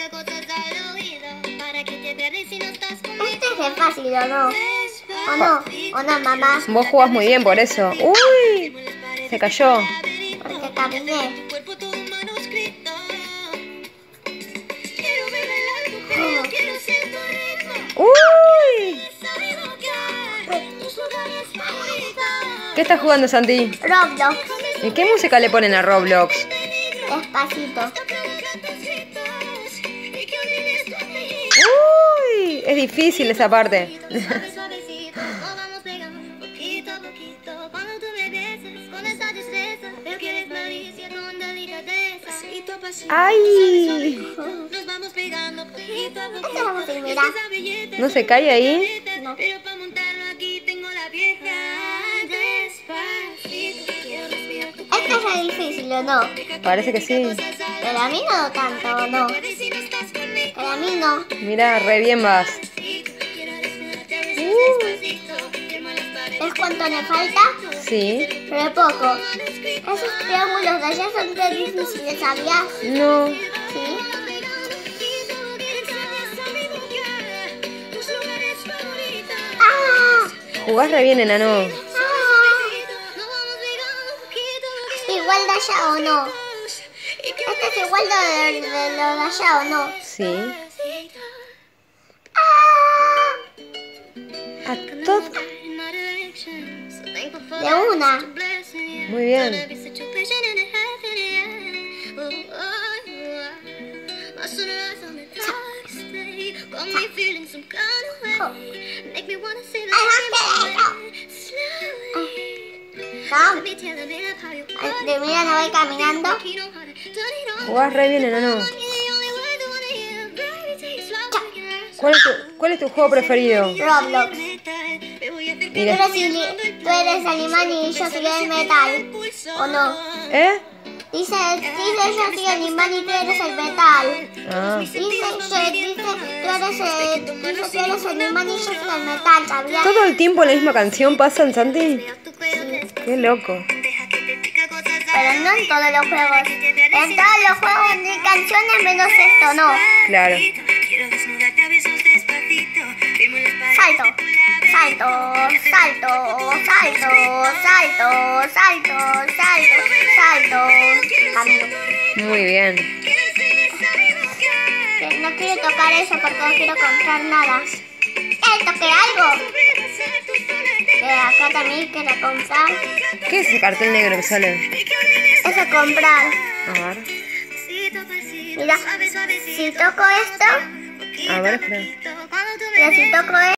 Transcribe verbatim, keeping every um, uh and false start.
Este es re fácil, ¿o no? ¿O no? ¿O no, mamá? Vos jugás muy bien por eso. ¡Uy! Se cayó. Porque caminé. ¡Uy! ¿Qué estás jugando, Santi? Roblox. ¿Y qué música le ponen a Roblox? Despacito. ¡Uy! Es difícil esa parte. ¡Ay! Este es fácil, mira. ¿No se cae ahí? No. Este es re difícil, ¿o no? Parece que sí. Pero a mí no tanto, ¿o no? Pero a mí no. Mira, re bien vas. ¿Ves cuánto me falta? Sí. Pero poco. Esos triángulos de allá son re difíciles, ¿sabías? No. Sí. ¡Ah! Jugás re bien, enano. ¡Ah! ¿Igual de allá o no? Este es igual de, de, de lo de allá o no. Sí. ¡Ah! A todo. De una. Muy bien. ¿No? De mira, no voy caminando. Jugás re bien, enano. ¿Cuál es tu, cuál es tu juego preferido? Roblox. Mira. Pero si li- tú eres animal y yo soy el metal, ¿o no? ¿Eh? Dice, dice yo soy animal y tú eres el metal. Ah. Dice, yo, dice, tú eres el, dice, tú eres el animal y yo soy el metal, ¿sabías? ¿Todo el tiempo la misma canción pasan, Santi? Sí. Qué loco. Pero no en todos los juegos. En todos los juegos ni canciones menos esto, no. Claro. Salto, salto, salto, salto, salto, salto, salto, salto. Camino. Muy bien. Que no quiero tocar eso porque no quiero comprar nada. ¡Eh, toqué algo! Que acá también quiero comprar. ¿Qué es ese cartel negro que sale? Eso comprar. A ver. Mira, si toco esto, A ver, espera. mira, si toco esto.